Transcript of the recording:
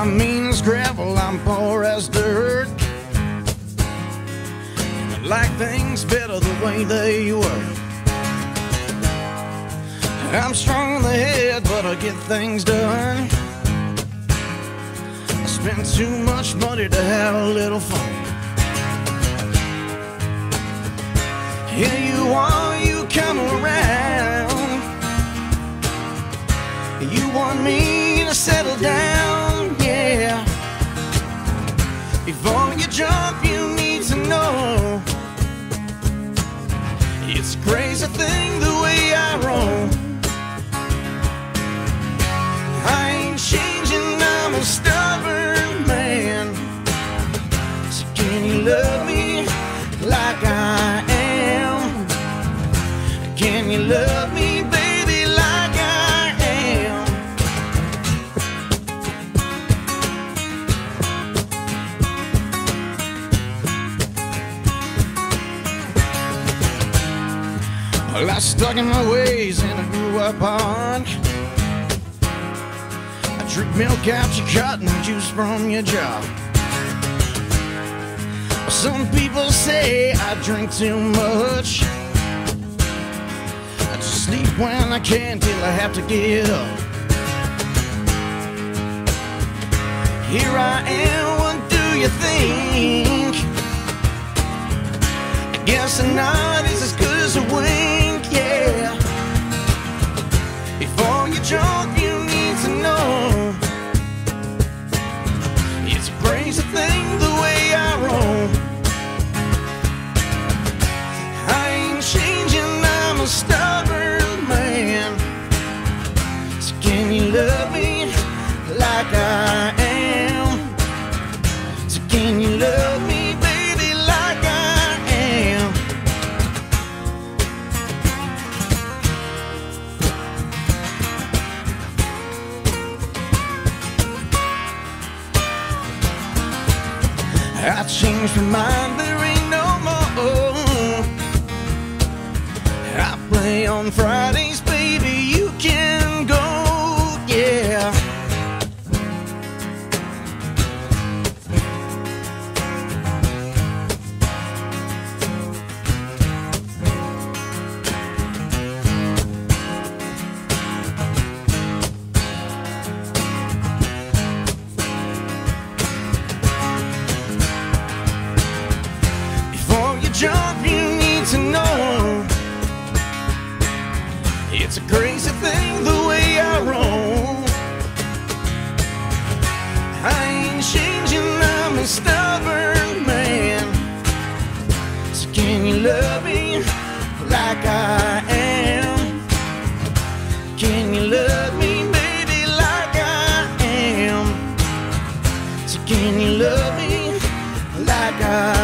I'm mean as gravel, I'm poor as dirt. I like things better the way they were. I'm strong in the head, but I get things done. I spend too much money to have a little fun. Here you are, you come around. You want me to settle down, yeah. Before you jump, you need to know it's a crazy thing the way I roll. I ain't changing, I'm a stubborn man. So can you love me like I am? Can you love me, baby, like I am? Well, I stuck in my ways and I grew up on. Drink milk out your cotton, juice from your jaw. Some people say I drink too much. I just sleep when I can till I have to get up. Here I am, what do you think? I guess a nod is as good as a wink, yeah. Before you jump, you need to know it's a crazy thing the way I roll. I ain't changing, I'm a stubborn man. So can you love me like I am? So can you love me, baby, like I am? I changed my mind, there ain't no more. I play on Fridays, baby, you can go, yeah. Jump, you need to know it's a crazy thing the way I roll. I ain't changing, I'm a stubborn man. So can you love me like I am? Can you love me, baby, like I am? So can you love me like I am?